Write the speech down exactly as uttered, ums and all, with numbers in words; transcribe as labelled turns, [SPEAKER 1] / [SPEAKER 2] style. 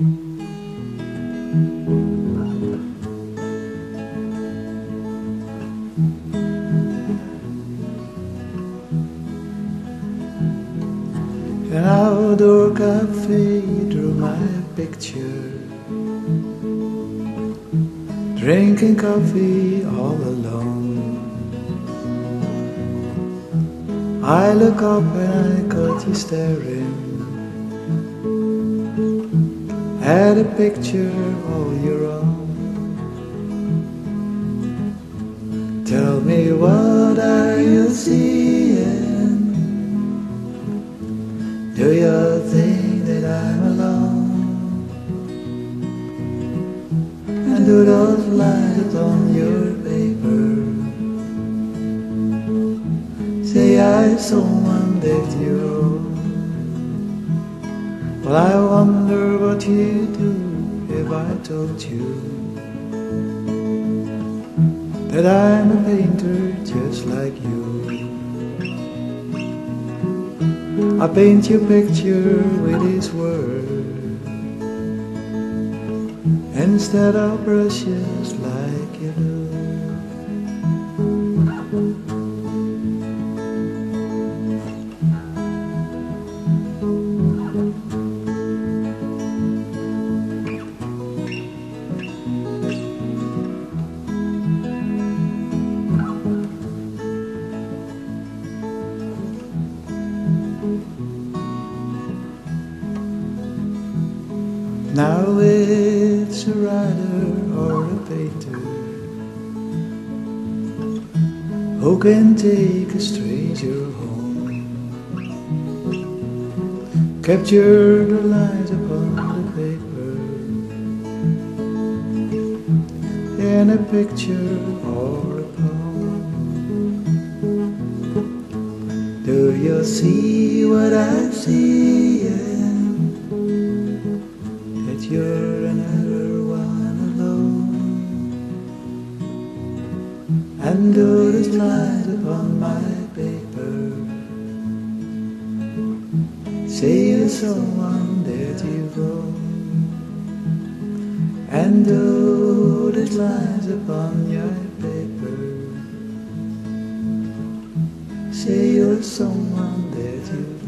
[SPEAKER 1] An outdoor cafe drew my picture, drinking coffee all alone. I look up and I caught you staring at a picture all your own. Tell me, what are you seeing? Do you think that I'm alone? And do those lines on your paper say I someone that you own? Well, I wonder what you'd do if I told you that I'm a painter just like you. I paint your picture with these words instead of brushes like you do. Now it's a writer or a painter who can take a stranger home, capture the lines upon the paper in a picture or a poem. Do you see what I see? You're another one alone, and do these lines upon my paper say you're someone that you've known, and do these lines upon your paper say you're someone that you've